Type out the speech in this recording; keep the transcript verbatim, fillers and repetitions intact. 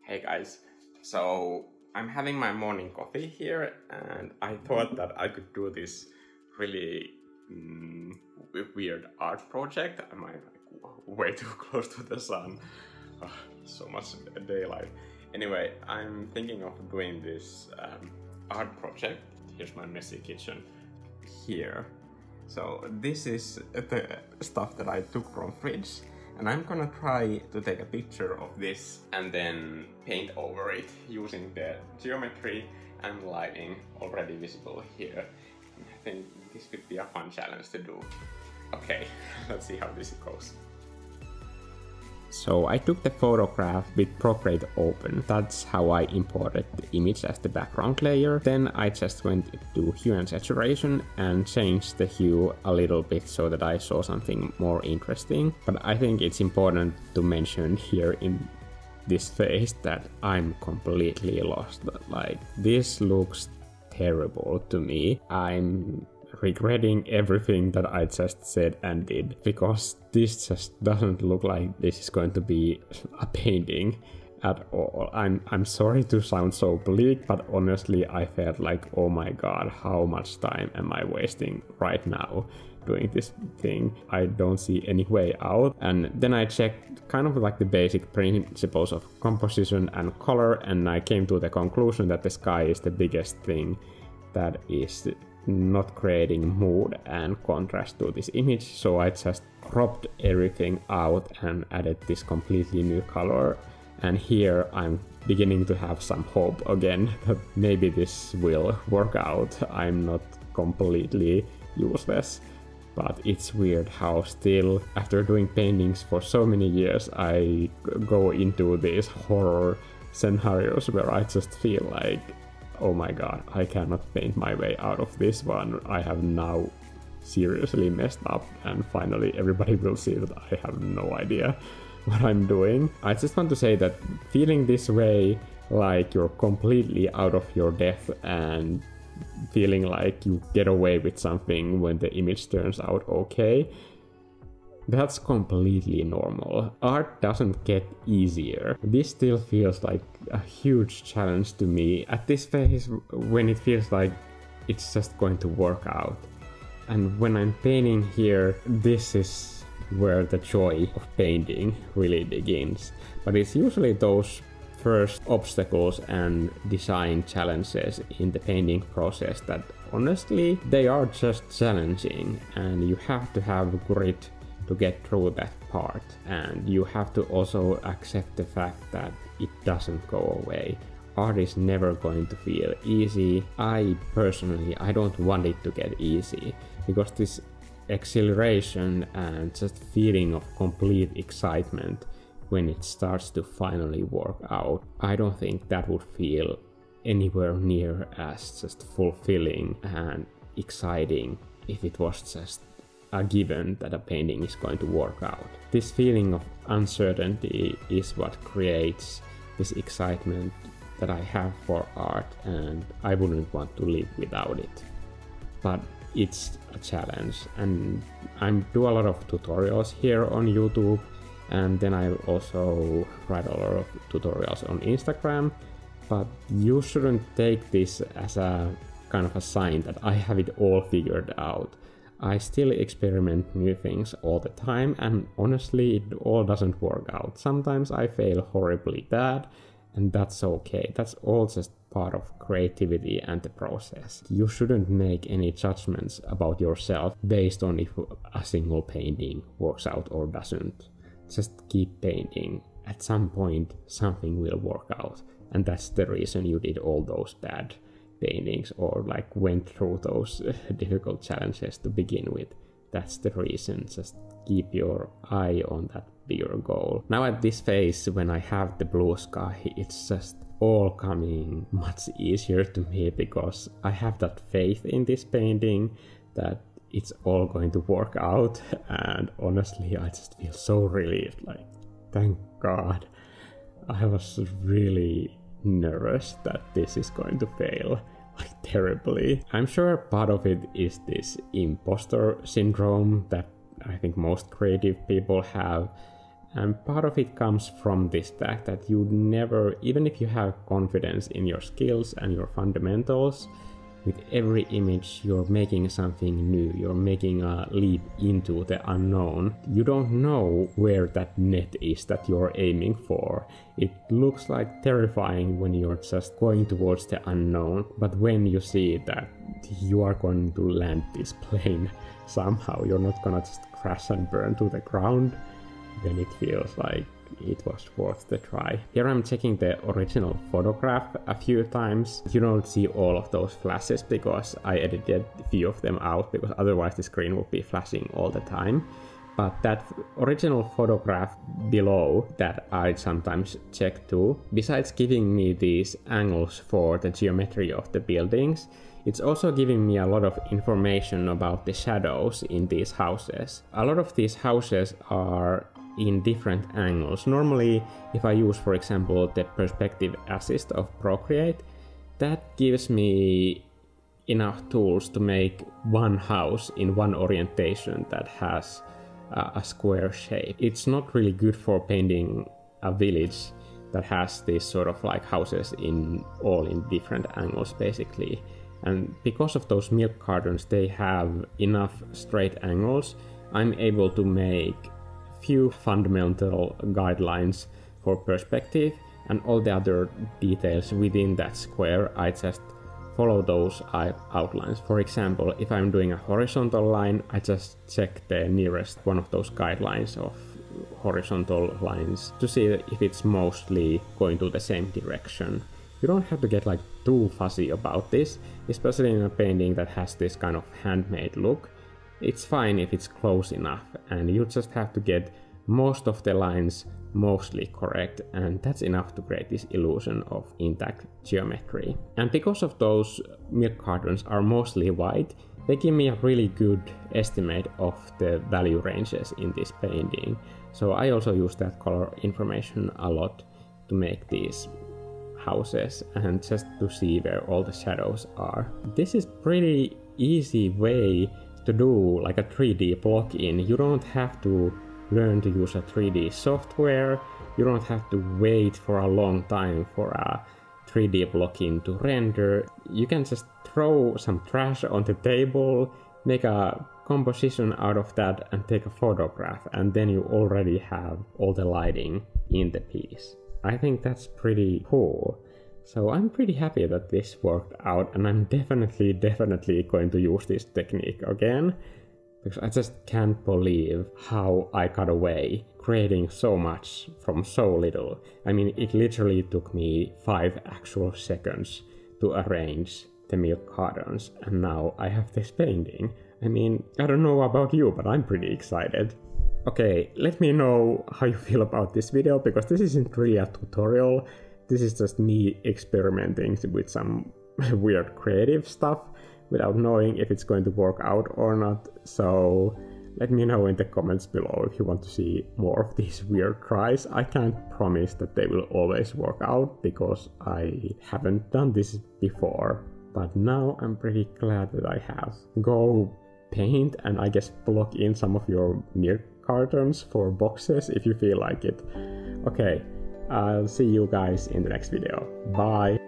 Hey guys, so I'm having my morning coffee here and I thought that I could do this really mm, weird art project. Am I like way too close to the sun? Oh, so much daylight. Anyway, I'm thinking of doing this um, art project. Here's my messy kitchen here. So this is the stuff that I took from fridge. And I'm gonna try to take a picture of this and then paint over it using the geometry and lighting already visible here. I think this could be a fun challenge to do. Okay, let's see how this goes. So I took the photograph with Procreate open. That's how I imported the image as the background layer. Then I just went to hue and saturation and changed the hue a little bit so that I saw something more interesting. But I think it's important to mention here in this phase that I'm completely lost. Like, this looks terrible to me. I'm regretting everything that I just said and did, because this just doesn't look like this is going to be a painting at all. I'm I'm sorry to sound so bleak, but honestly I felt like, oh my god, how much time am I wasting right now doing this thing? I don't see any way out. And then I checked kind of like the basic principles of composition and color, and I came to the conclusion that the sky is the biggest thing that is not creating mood and contrast to this image. So I just cropped everything out and added this completely new color. And here I'm beginning to have some hope again that maybe this will work out. I'm not completely useless, but it's weird how still, after doing paintings for so many years, I go into these horror scenarios where I just feel like, oh my god, I cannot paint my way out of this one. I have now seriously messed up, and finally everybody will see that I have no idea what I'm doing. I just want to say that feeling this way, like you're completely out of your depth and feeling like you get away with something when the image turns out okay, that's completely normal. Art doesn't get easier. This still feels like a huge challenge to me at this phase, when it feels like it's just going to work out. And when I'm painting here, this is where the joy of painting really begins. But it's usually those first obstacles and design challenges in the painting process that honestly, they are just challenging, and you have to have grit to get through that part, and you have to also accept the fact that it doesn't go away. Art is never going to feel easy. I personally, I don't want it to get easy, because this exhilaration and just feeling of complete excitement when it starts to finally work out, I don't think that would feel anywhere near as just fulfilling and exciting if it was just a given that a painting is going to work out. This feeling of uncertainty is what creates this excitement that I have for art, and I wouldn't want to live without it. But it's a challenge, and I do a lot of tutorials here on YouTube, and then I also write a lot of tutorials on Instagram, but you shouldn't take this as a kind of a sign that I have it all figured out. I still experiment new things all the time, and honestly it all doesn't work out. Sometimes I fail horribly bad, and that's okay. That's all just part of creativity and the process. You shouldn't make any judgments about yourself based on if a single painting works out or doesn't. Just keep painting. At some point something will work out, and that's the reason you did all those bad paintings or like went through those uh, difficult challenges to begin with. That's the reason. Just keep your eye on that bigger goal. Now at this phase, when I have the blue sky, it's just all coming much easier to me, because I have that faith in this painting that it's all going to work out. And honestly, I just feel so relieved, like, thank God. I was really nervous that this is going to fail like terribly. I'm sure part of it is this imposter syndrome that I think most creative people have, And part of it comes from this fact that you never, even if you have confidence in your skills and your fundamentals, with every image you're making something new, you're making a leap into the unknown. You don't know where that net is that you're aiming for. It looks like terrifying when you're just going towards the unknown, but when you see that you are going to land this plane somehow, you're not gonna just crash and burn to the ground, then it feels like it was worth the try. Here I'm checking the original photograph a few times. You don't see all of those flashes because I edited a few of them out, because otherwise the screen would be flashing all the time. But that original photograph below that I sometimes check too, besides giving me these angles for the geometry of the buildings, it's also giving me a lot of information about the shadows in these houses. A lot of these houses are in different angles. Normally, if I use, for example, the perspective assist of Procreate, that gives me enough tools to make one house in one orientation that has uh, a square shape. It's not really good for painting a village that has these sort of like houses in all in different angles basically. And because of those milk cartons, they have enough straight angles, I'm able to make few fundamental guidelines for perspective, and all the other details within that square, I just follow those outlines. For example, if I'm doing a horizontal line, I just check the nearest one of those guidelines of horizontal lines to see if it's mostly going to the same direction. You don't have to get like too fussy about this, especially in a painting that has this kind of handmade look. It's fine if it's close enough, and you just have to get most of the lines mostly correct, and that's enough to create this illusion of intact geometry. And because of those milk cartons are mostly white, they give me a really good estimate of the value ranges in this painting. So I also use that color information a lot to make these houses and just to see where all the shadows are. This is pretty easy way to do like a three D block-in. You don't have to learn to use a three D software. You don't have to wait for a long time for a three D block-in to render. You can just throw some trash on the table, make a composition out of that and take a photograph, and then you already have all the lighting in the piece. I think that's pretty cool. So I'm pretty happy that this worked out, and I'm definitely, definitely going to use this technique again, because I just can't believe how I got away creating so much from so little. I mean, it literally took me five actual seconds to arrange the milk cartons, and now I have this painting. I mean, I don't know about you, but I'm pretty excited. Okay, let me know how you feel about this video, because this isn't really a tutorial. This is just me experimenting with some weird creative stuff without knowing if it's going to work out or not. So let me know in the comments below if you want to see more of these weird tries. I can't promise that they will always work out because I haven't done this before. But now I'm pretty glad that I have. Go paint and I guess block in some of your milk cartons for boxes if you feel like it. Okay. I'll see you guys in the next video. Bye!